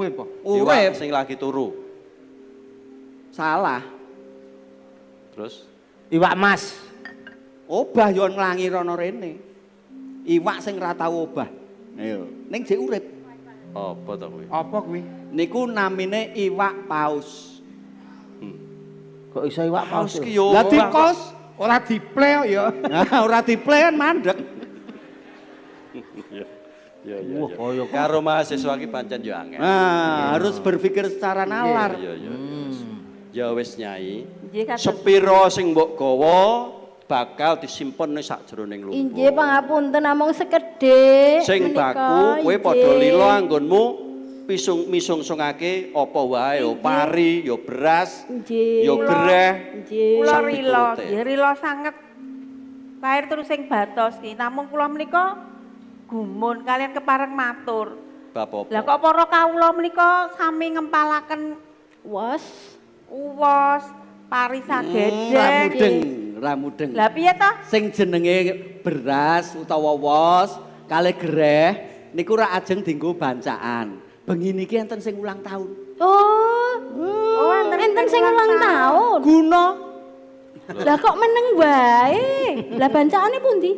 urip po. Urip sing lagi turu. Salah. Terus Iwak mas. Obah yo nglangi rono rene. Iwak sing ra tau obah. Ayo, ning jek urip. apa to kuwi? Apa kuwi? Niku namine iwak paus. Kok iso iwak paus? Ki yo. Lah dikos ora diple kok ya. Ora diplen mandek. Ya. Koyo Karo mahasiswa ki pancen yo angel. Harus berpikir secara nalar. Iya. Ya wis Nyai. Nggih kados. Sepiro sing mbok gawa bakal disimpen ning sakjroning lumpur. Inggih pangapunten namung sekedhik. Sing baku kowe padha lila anggonmu misungsungake apa wae yo pari, yo beras, yo gereh. Nggih. Kula Sampai rila, turute. nggih rila sanget. Lahir terus sing batos ki, namung kula menika gumun kalian kepareng matur. Bab apa? Lah kok para kawula menika sami ngempalaken Was. uwos, pari sagedeng. Ramudeng. Lah piye to? Sing jenenge beras utawa wos kalih gereh niku ra ajeng dienggo bancaan. Bengi niki enten sing ulang tahun. Oh, enten sing ulang tahun. Guna. Lah kok meneng wae? Lah bancaane pundi?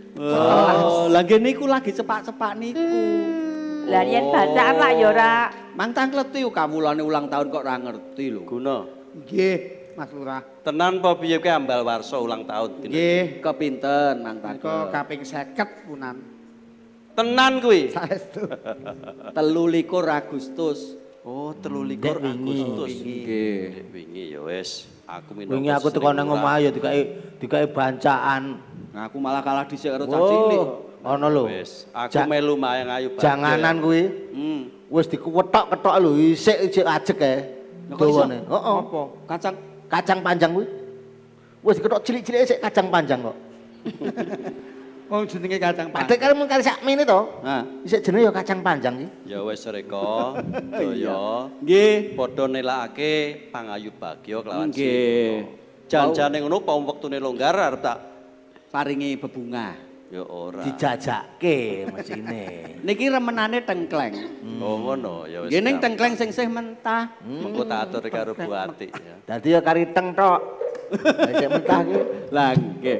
Lah nggih niku lagi cepak-cepak niku. Lah yen bacaan lah ya ora. Mang tangkleti kawulane ulang tahun kok ora ngerti lho. Guna. Nggih, Mas Lurah. Tenan apa piye kowe ambal warsa ulang tahun? Nggih, Kepinten Mang menika Tangkel. kaping 50 punan. Tenan kuwi. Saestu. 23 Agustus. Oh, 23 Dek wingi. Agustus. Nggih. Wingi ya wis. Aku minum. Wingi aku teko nang omah ya dikai bancaan. Nah, aku malah kalah dhisik karo cah cilik. Ono lho. Wis, aku melu mayang ayu Bagja. Janganan kuwi. Wis dikuwetok-ketok lho, isik ajeg ae. Dawane. Heeh. Apa? Kacang panjang kuwi. Wis diketok cilik-cilik isik kacang panjang kok. Oh jenenge kacang Padahal karo mung kali sak mene to. Nah, Isik jenenge ya kacang panjang iki. Ya wis reka. Daya. nggih. Padha nelakake pangayu bagya kelawan Nggih. Janjane ngono apa wektune longgar arep tak Paringi bebungah. ya ora. Dijajake mesine. Niki remenane tengkleng. Oh ngono ya wis. Nggih ning tengkleng sing sih mentah. Mengko tak atur karo Bu Ati ya. Dadi ya kari teng tok. Isik mentah ki. Lah nggih.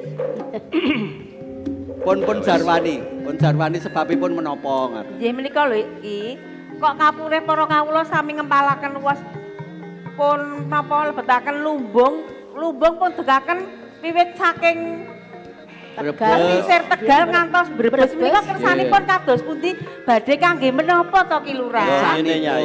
Pun Jarwani sebabipun menapa ngaten. Nggih menika lho iki kok kapure para kawula sami ngempalaken uwos pun napa lebetaken lumbung pun degaken wiwit saking Sisir Tegal ngantos Brebes menika kersanipun kados pundi badhe kangge menapa to Ki Lurah? Ngene Nyai.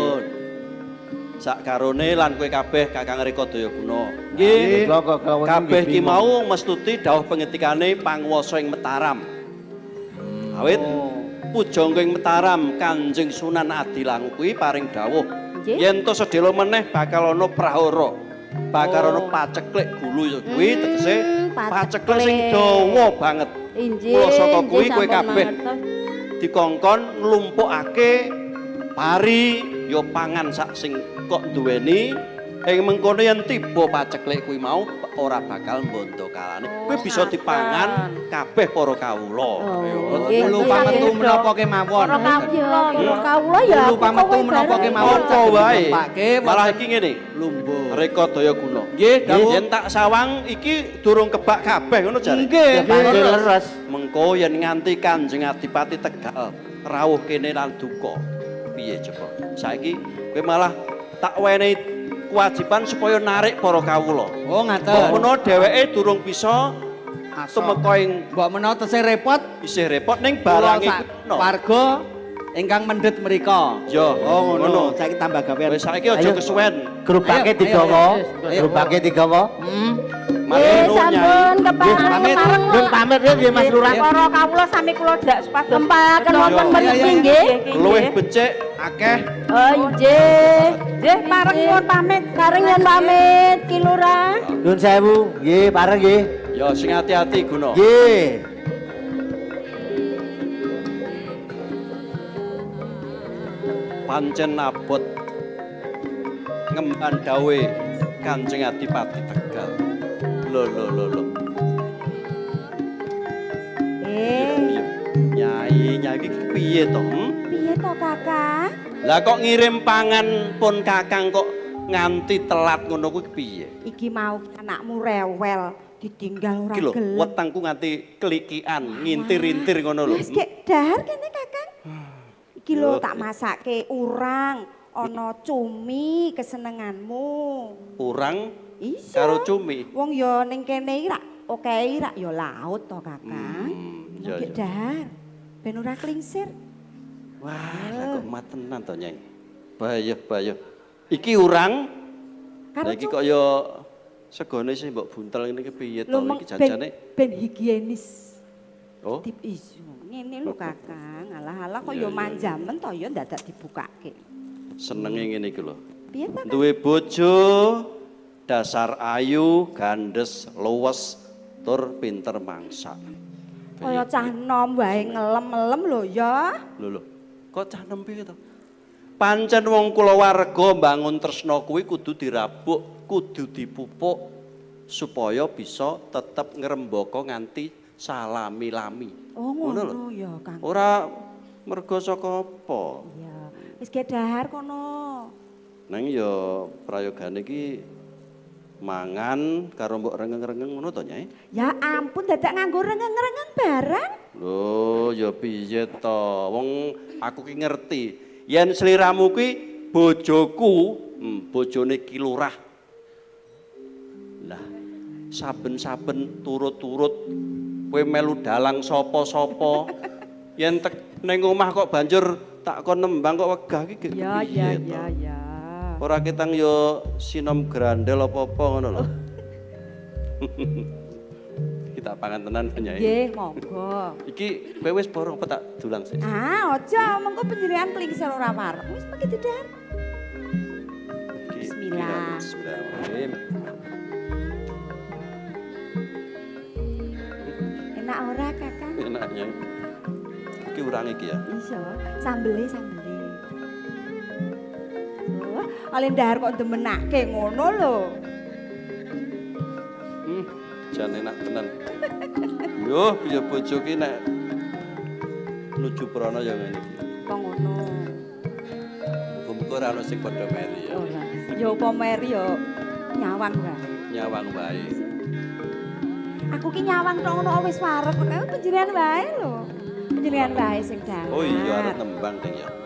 Sak karone lan kowe kabeh Kakang Reka Dayaguna. Nggih. Kabeh ki mau mestuti dawuh pengetikane panguwasa ing Mataram. Awit pujangga ing Mataram Kanjeng Sunan Adilangu kuwi paring dawuh yen to sedhela meneh bakal ana prahara. Bakal ana paceklik gulu kuwi tegese paceklik sing dawa banget. Mula saka kuwi kowe kabeh dikongkon nglumpukake pari ya pangan sak sing kok duweni ing mengkono yen tiba paceklik kuwi mau ora bakal mbondo kalane. Kuwi bisa dipangan kabeh para kawula. Ulu pametu menapa kemawon. Para Kawula ya. Ulu pametu menapa kemawon. Apa wae. Pake Malah iki ngene. lumbuh. Reka Dayaguna. Nggih, dawuh. Yen tak sawang iki durung kebak kabeh ngono jare. Nggih, Panggil leres. Mengko yen nganti Kanjeng Adipati Tegal rawuh kene lan duka. Piye coba? Saiki kowe malah tak wenehi kewajiban supaya narik para kawula. Oh, Mbok ngaten. menawa dheweke durung bisa tumeka ing Mbok menawa tesih repot isih repot ning kula barange sak kuno. warga ingkang mendhet mrika. Ya, Oh, ngono. Saiki tambah gawean. Wis saiki aja kesuwen. Gerobake Ayo, digawa. ayo. Gerobake digawa. Mari Nggih, nuwun, sampun Nyai. kepareng. Nyun pamit ya nggih Mas Lurah. Para kawula sami kula jak supados Kempaken wonten Yo. mriki nggih. Luwih becik akeh. Oh nggih. Nggih pareng nyuwun pamit. Kareng yen pamit Ki Lurah. Nyun sewu. Nggih, pareng nggih. Ya sing ati-ati Guna. Nggih. Pancen abot ngemban dawe Kanjeng Adipati Tegal. Lho. Eh, Nyai iki piye to? piye to Kakak? Lah kok ngirim pangan pun Kakang kok nganti telat ngono kuwi piye? Iki mau anakmu rewel, ditinggal ora Iki lho, gelem. wetengku nganti klikian, ngintir-intir ngono lho. Wis kek dahar kene Kakang. Iki lho tak masake urang, ana cumi kesenenganmu. Urang Iya. karo cumi. Wong ya ning kene iki rak okehi rak ya laut to Kakang. Iya, Kek iya. dahar ben ora klingsir. Wah, lah kok matenan to, Nyai. Bahaya. Iki urang. Karo Lah iki kok ya segone sih mbok buntel ngene iki piye to Lho, iki jajane? ben higienis. Oh. Tip isu. Ngene lho Kakang, alah-alah kok Iya, ya iya, manjamen to ya dadak dibukake. Senenge ngene iki lho. Piye ta? Duwe bojo dasar ayu, gandes, luwes, tur pinter mangsak. Kaya cah nom wae ngelem-elem lho ya. Lho, kok cah nem piye to? Pancen wong kulawarga mbangun tresna kuwi kudu dirabuk, kudu dipupuk supaya bisa tetep ngrembaka nganti salami-lami. Oh ngono ya Kang. Ora mergo saka apa. Iya. Wis ge dahar kono. Nang ya prayogane iki mangan karo mbok rengeng-rengeng ngono to, Nyai? Ya ampun dadak nganggo rengeng-rengeng barang. Lho, ya piye to? Wong aku ki ngerti. Yen sliramu ki bojoku, bojone ki lurah. Lah, saben-saben turut-turut kowe melu dalang sapa-sapa. Yen ning omah kok banjur tak kon nembang kok wegah ki Ya piye to? ya. Ora ketang yo sinom grandel apa-apa ngono lho. Kita pangan tenan Nyai. Nggih, monggo. Iki kowe wis borong apa tak dulang sih? Ah, aja mengko penjerian klingsir ora wareg. Wis mengki didar. Bismillah. Bismillahirrahmanirrahim. Enak ora Kakang? Enak Nyai. Iki urang iki ya. Iya, sambele. Oh, oleh dahar kok demenake ngono lho. Jan enak tenan. Yo, piye bojo ki nek nuju prana ya ngene iki. Kok ngono? Muga-muga ora ono sing padha meri ya. Ora. Ya apa meri ya nyawang wae. Nyawang wae. Aku ki nyawang tok ngono wis wareg kok penjerian wae lho. Penjerian wae sing dahar. Oh iya arep nembang ding ya.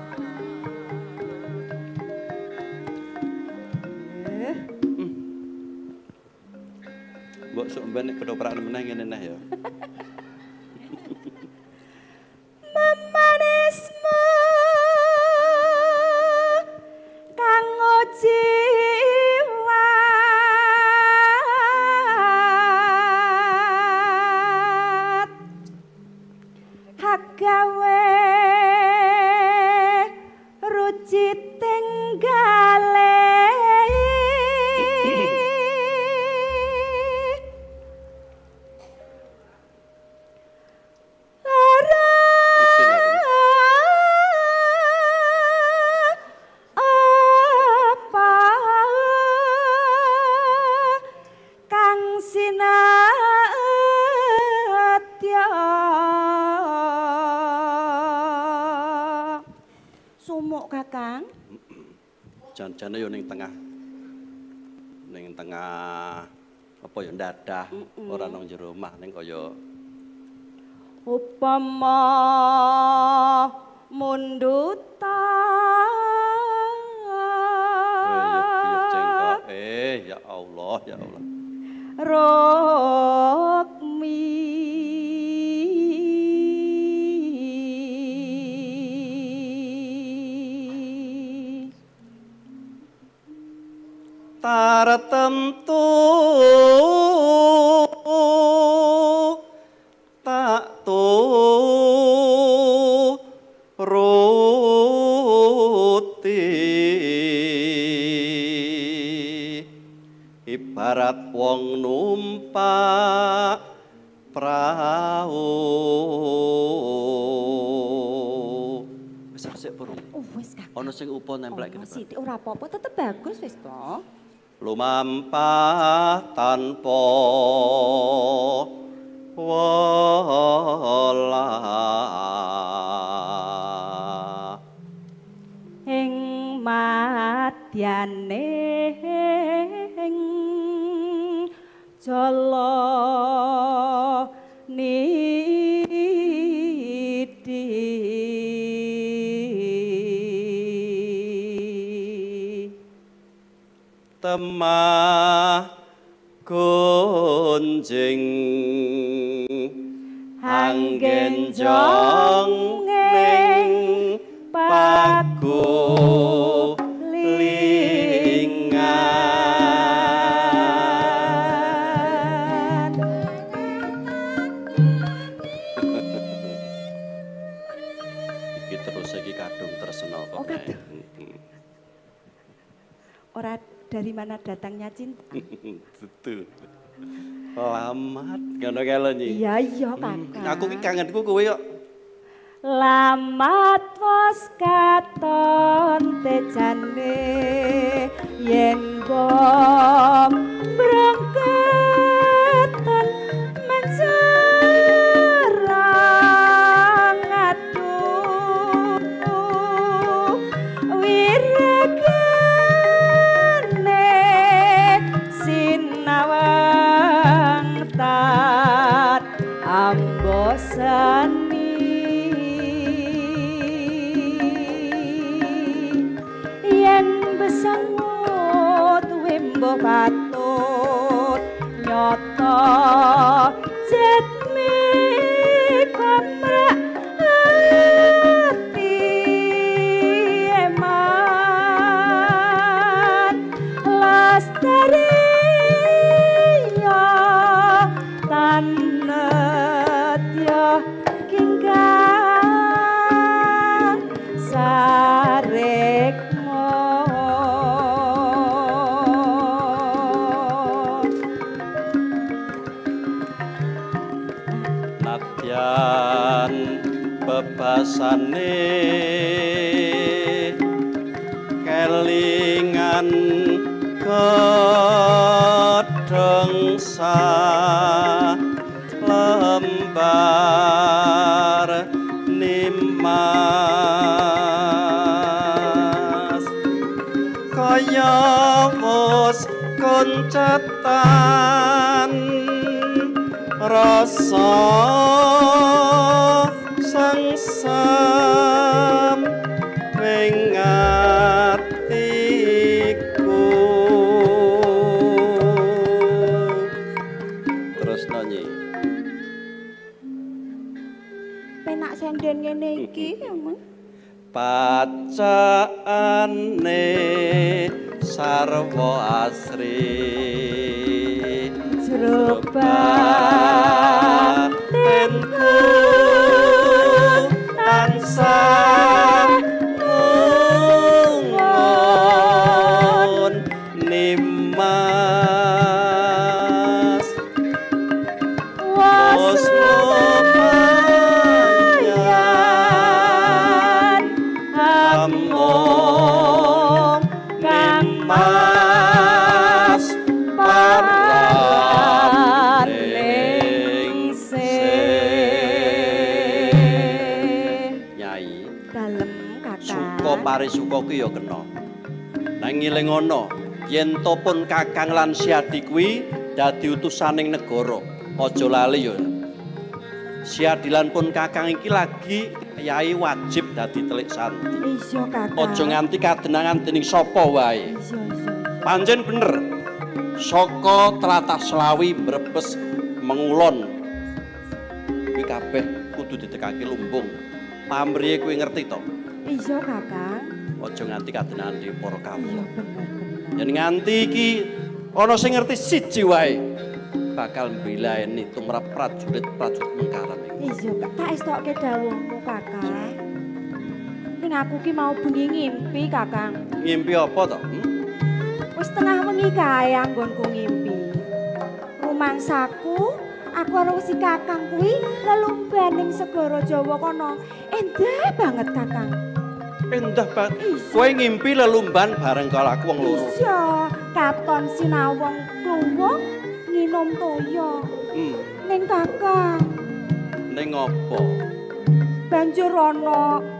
Mbok sok mben nek ketoprak meneh ngene neh ya. Memanismu kang jiwat hak gawe ruci tenggale Isin apa nih? apa kang sinatya sumuk Kakang Jan-jane yo ning tengah. Ning tengah apa ya ndadah ora nang jero omah ning kaya upama munduta piye cengkok ya Allah ya Allah. Rokmi Tartemtu tak turuti ibarat wong numpak prau wis resik burung wis Kakang. ana sing upo nemplek kene Sithik ora apa-apa tetep bagus wis to. lumampah tanpa welah madyaning jala nidi temah gonjing anggen jong ning pagulingan. Iki terus iki kadung tresna kok. Oh, kadung. Ora dari mana datangnya cinta? Betul. Lamat ngono kae lho Nyi. Iya iya Kakang. Aku ki kangenku kowe kok. Lamat wos katon tejane yen bom brangketan mencerang aduh wiregane sinawang tat ambosan besangut wimbo patut nyoto jetmi komrak hati eman lastari yo tanet yo kinggang sarek bebasane kelingan kedengsa lembar nimas kaya wis koncetan rasa sangsam mengatiku. Terus nyanyi. Penak senden ngene iki emang. Pacaane sarwa asri Jrobat tenku tansah mungon nimas was lumayan among kang mas paraning Nyai dalem Kakang. suka parisuka kuwi ya kena. Nang ngiling ana yen to pun Kakang lan Siadi kuwi dadi utusaning negara. Aja lali ya. Siadilan pun Kakang iki lagi Yai wajib dadi telik santi. Iya Kakang. Aja nganti kadenangan dening sapa wae. Iya. Pancen bener. Saka tlatah Slawi Brebes Mengulon kuwi kabeh kudu ditekake lumbung. Pamriye kuwi ngerti to? Iya Kakang. Aja nganti kadenangan dening para kawula. Bener. Yen nganti iki ana sing ngerti siji wae bakal mbilaeni tumrap prajurit-prajurit Mengkaram iki. Iya Kak, tak estokke dawuhmu Kakang. Ning aku ki mau bengi ngimpi Kakang. Ngimpi apa to? Wis tengah wengi kae anggonku ngimpi. Rumangsaku aku karo si Kakang kuwi lelumban ning segara Jawa kono. Endah banget Kakang. Endah banget. Kowe ngimpi lelumban bareng karo aku wong loro. Iya, katon sinawong kluwung nginum toya. Ning Kakang, Ning apa? banjur ana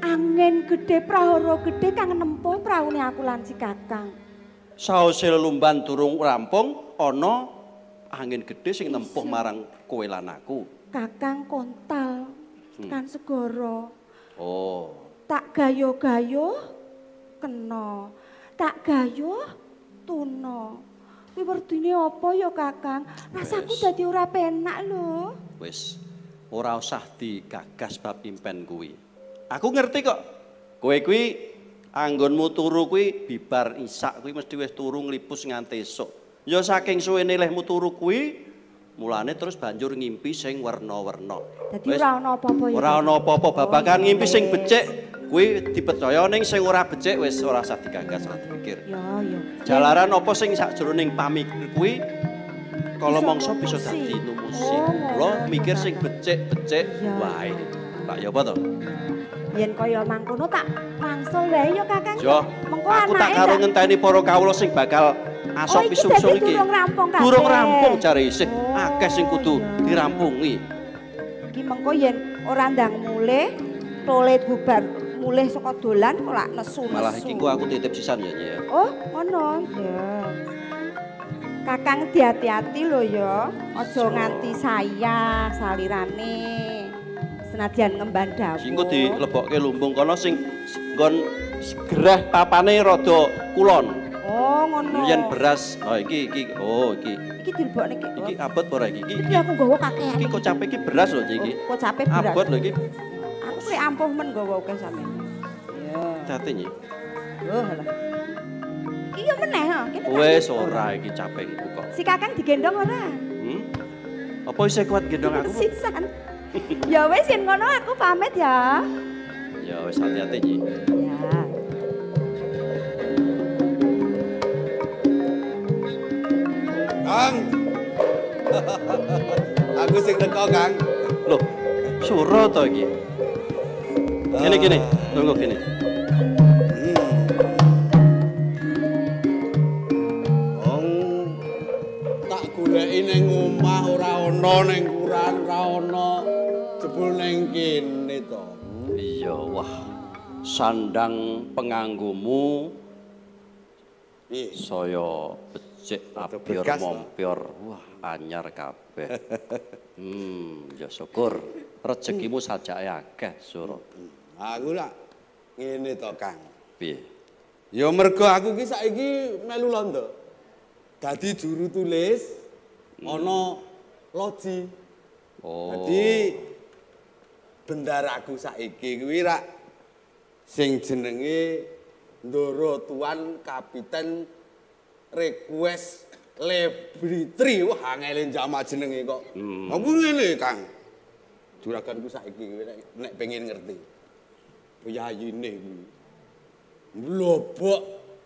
angin gede prahara gede kang nempuh praune aku lan si Kakang. Sause lelumban durung rampung ana angin gede sing nempuh marang kowe lan aku. Kakang kontal tekan segara. Oh. Tak gayo-gayo kena. Tak gayo tuna. Kuwi werdine apa ya Kakang? Rasaku dadi ora penak lho. Wis, ora usah digagas bab impen kuwi. Aku ngerti kok. Kowe kuwi anggonmu turu kuwi bibar isak kuwi mesti wis turu nglipus nganti esuk. Ya saking suwene lehmu turu kuwi mulane terus banjur ngimpi sing werna-werna. Dadi ora ana apa-apa ya. Ora ana apa-apa babagan ngimpi sing becik kuwi dipercaya ning sing ora becik wis ora usah digagas ora dipikir. Ya, ya. Jalaran apa sing sakjroning pamikir kuwi kala mangsa bisa dadi numusi. Kula mikir sing becik-becik wae. Pak ya apa to? Yen kaya mangkono tak mangsul wae ya Kakang. Yo, Mengko aku tak anake karo ngenteni para kawula sing bakal asok pisung-pisung iki. Durung rampung kabeh. Durung rampung jare isih Oh, akeh sing kudu iya. dirampungi. Iki mengko yen ora ndang mulih, tole bubar mulih saka dolan kok lak nesu. Malah iki ku aku titip sisan ya, Nyi ya. Oh, ngono. Ya. Kakang hati-hati lho ya. Aja nganti saya salirane. Senadyan ngemban dawuh. Sing engko dilebokke lumbung kono sing nggon gereh papane rada kulon. Oh, ngono. Yen beras, oh iki. Iki dilebokne iki. Iki abot apa ora iki? Iki aku nggawa kakehan. Iki kocape iki beras lho iki. Kocape beras. Abot lho iki. Aku lek ampuh men nggawa oke sampeyan. Ya. Dadi Nyi. Oh, alah. Iki yo meneh ha. Kene Wis ora iki capekku kok. Si Kakang digendong ora? Apa isih kuat gendong aku? Sisan. Ya wis yen ngono aku pamit ya. Ya wis hati-hati Nyi. Ya. Kang. Aku sing teko, Kang. Loh, suro to iki. Gini, tunggu gini. Wong tak goleki ning omah ora ana ning kuran ora ana jebul ning kene to. Iya, wah. Sandang penganggumu Piye? saya becik abior begas, mompior. Wah, anyar kabeh. Ya syukur. Rezekimu sajake akeh, Suro. Aku lak ngene to, Kang. Piye? Ya mergo aku ki saiki melu londo. Dadi juru tulis ana loji. Oh. Dadi bendaraku saiki kuwi rak sing jenenge Ndoro Tuan Kapiten Request Lebritri. Wah angele jamak jenenge kok. Aku ngene, Kang. Juraganku saiki kuwi nek pengen ngerti. Piyayine kuwi. Mlobok.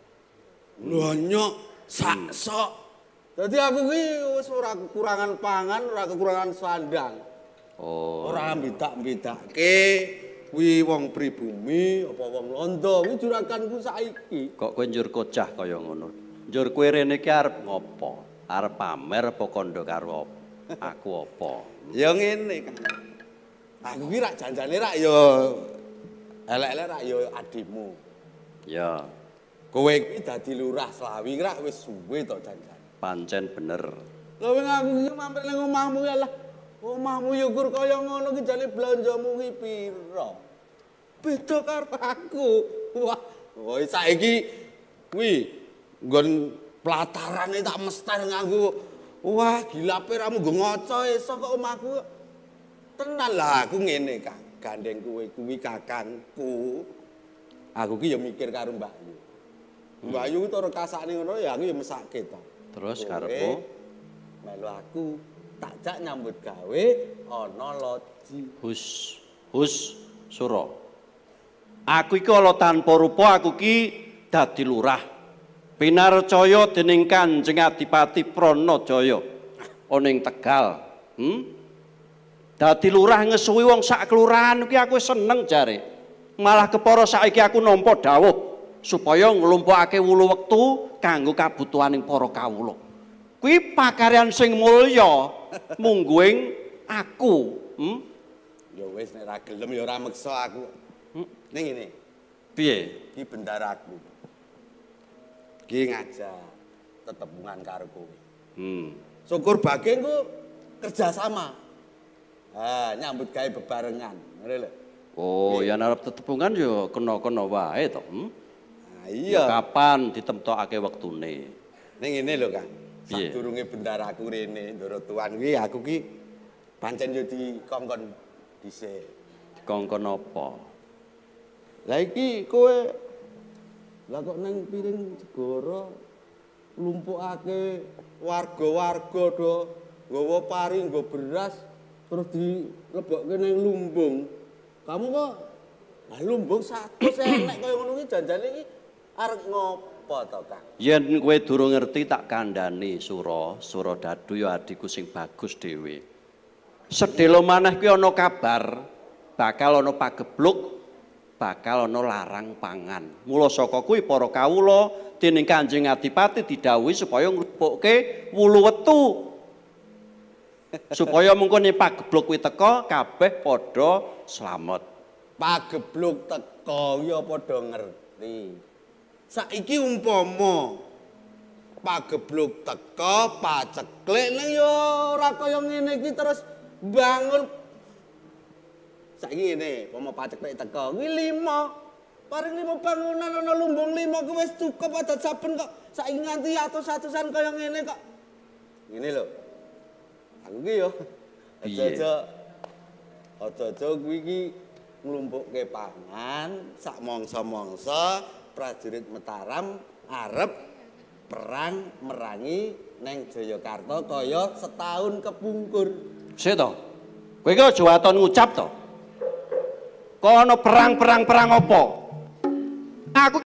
Lonyok saksok. Dadi aku kuwi wis ora kekurangan pangan, ora kekurangan sandang. Oh. Ora mbedak-bedake kuwi wong pribumi apa wong londo, kuwi juraganku saiki. Kok kowe njur kocah kaya ngono? Njur kowe rene iki arep ngopo? Arep pamer apa kandha karo aku apa? Ya ngene, Kang. Aku ki rak janjane rak ya elek-elek rak ya adimu. Ya, Kowe iki dadi lurah Slawi rak wis suwe to janjane. pancen bener. Lha wing aku iki mampir ning omahmu ya lah. Omahmu ya gur kaya ngono ki jane blanjamu ki pira? Beda karo aku. Wah, kowe saiki kuwi nggon platarane tak mester nganggo. Wah, gila peramu nggo ngoco esuk kok omahku. Tenan lah aku ngene, Kang. Gandeng kowe kuwi kakangku. Aku ki ya mikir karo Mbak Yu. Mbak Yu to rekasane ngono ya aku ya mesake to. Terus Kowe karepmu? melu aku tak jak nyambut gawe ana loji. Hus, Suro. Aku iki ala tanpa rupa aku ki dadi lurah. Pinarcaya dening Kanjeng Adipati Pranajaya ana ing Tegal. Dadi lurah ngesuwi wong sak kelurahan iki aku seneng jare. Malah kepara saiki aku nampa dawuh supaya nglumpukake wulu wektu kanggo kabutuhaning para kawula. Kuwi pakaryan sing mulya mungguing aku. Ya wis nek ra gelem ya ora meksa aku. Ning ngene. Piye? Ki bendaraku. Ki ngajak tetepungan karo kowe. Syukur bage engko kerja sama. Nyambut gawe bebarengan. Ngono lho. Oh, ya arep tetepungan yo kena-kena wae to. Iya. Kapan ditemtokake wektune? Ning ngene lho, Kang. Piye? Sadurunge bendaraku rene Ndoro Tuan kuwi aku ki pancen yo dikongkon dhisik. Dikongkon apa? Lah iki kowe lah kok nang piring segara nglumpukake warga-warga do nggawa pari nggo beras terus dilebokke ning lumbung. Kamu kok lah lumbung 100 enek kaya ngono ki janjane iki arep ngopo to, Kang? Yen kowe durung ngerti tak kandhani Sura Dadu ya adikku sing bagus dhewe. Sedhela maneh kuwi ana kabar bakal ana pagebluk, bakal ana larang pangan. Mula saka kuwi para kawula dening Kanjeng Adipati didhawuhi supaya nglumpukke wulu wetu. Supaya mengko nek pagebluk kuwi teka kabeh padha slamet. Pagebluk teko ya padha ngerti. Saiki umpama pagebluk teko, paceklik ning ya ora kaya ngene iki terus bangun. Saiki ngene, umpama paceklik teko kuwi 5. Paring 5 bangunan ana lumbung 5 kuwi wis cukup adat saben kok. Saiki nganti atus-atusan kaya ngene kok. Ngene lho. Aku ki yo aja-aja kuwi iki nglumpukke pangan sak mangsa-mangsa prajurit Mataram arep perang merangi neng Jayakarta kaya setahun kepungkur. Sik to. Kowe iki aja waton ngucap to. Kok ana perang apa? Aku